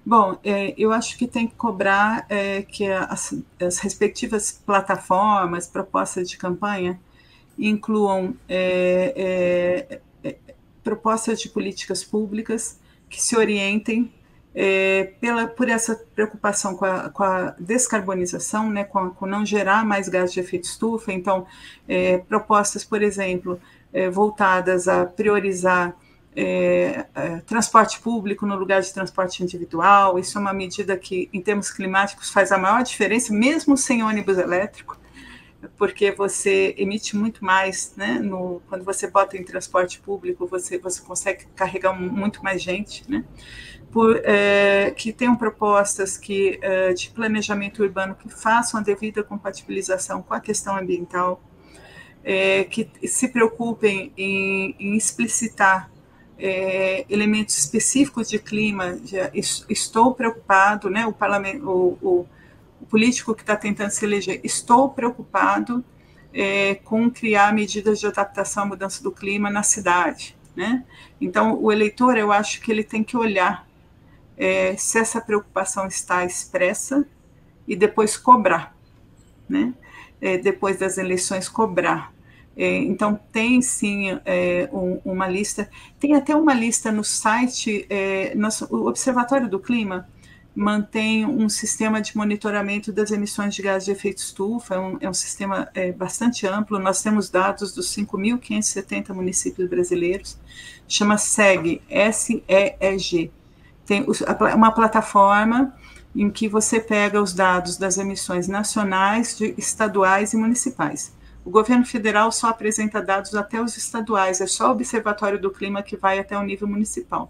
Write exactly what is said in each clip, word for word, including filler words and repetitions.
Bom, é, eu acho que tem que cobrar é, que as, as respectivas plataformas, propostas de campanha, incluam é, é, é, propostas de políticas públicas que se orientem é, pela, por essa preocupação com a, com a descarbonização, né, com, com não gerar mais gás de efeito estufa. Então, é, propostas, por exemplo, é, voltadas a priorizar é, é, transporte público no lugar de transporte individual. Isso é uma medida que, em termos climáticos, faz a maior diferença, mesmo sem ônibus elétrico, porque você emite muito mais, né? No, quando você bota em transporte público, você, você consegue carregar muito mais gente, né? Por, é, que tenham propostas que, é, de planejamento urbano que façam a devida compatibilização com a questão ambiental, é, que se preocupem em, em explicitar é, elementos específicos de clima. Já estou preocupado, né? O parlamento, o, o, o político que está tentando se eleger, estou preocupado é, com criar medidas de adaptação à mudança do clima na cidade, né? Então, o eleitor, eu acho que ele tem que olhar é, se essa preocupação está expressa e depois cobrar, né? É, depois das eleições cobrar. É, então, tem sim é, um, uma lista, tem até uma lista no site, é, nosso, o Observatório do Clima mantém um sistema de monitoramento das emissões de gás de efeito estufa, é um, é um sistema é, bastante amplo. Nós temos dados dos cinco mil quinhentos e setenta municípios brasileiros, chama SEG, S E E G. Tem uma plataforma em que você pega os dados das emissões nacionais, estaduais e municipais. O governo federal só apresenta dados até os estaduais, é só o Observatório do Clima que vai até o nível municipal.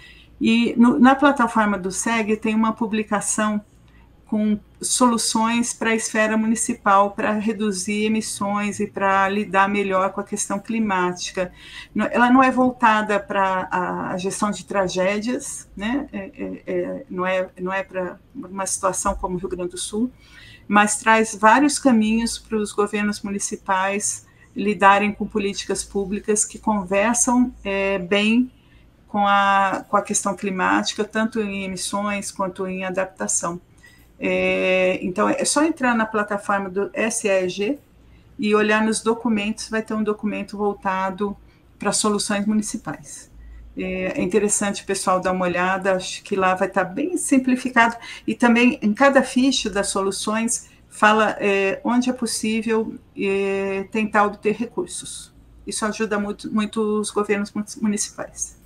E no, na plataforma do SEG tem uma publicação com soluções para a esfera municipal para reduzir emissões e para lidar melhor com a questão climática. Ela não é voltada para a gestão de tragédias, né? é, é, é, não é, não é para uma situação como o Rio Grande do Sul, mas traz vários caminhos para os governos municipais lidarem com políticas públicas que conversam é, bem com a, com a questão climática, tanto em emissões quanto em adaptação. É, então, é só entrar na plataforma do S E G e olhar nos documentos, vai ter um documento voltado para soluções municipais. É interessante o pessoal dar uma olhada, acho que lá vai estar bem simplificado, e também em cada ficha das soluções fala é, onde é possível é, tentar obter recursos. Isso ajuda muito, muito os governos municipais.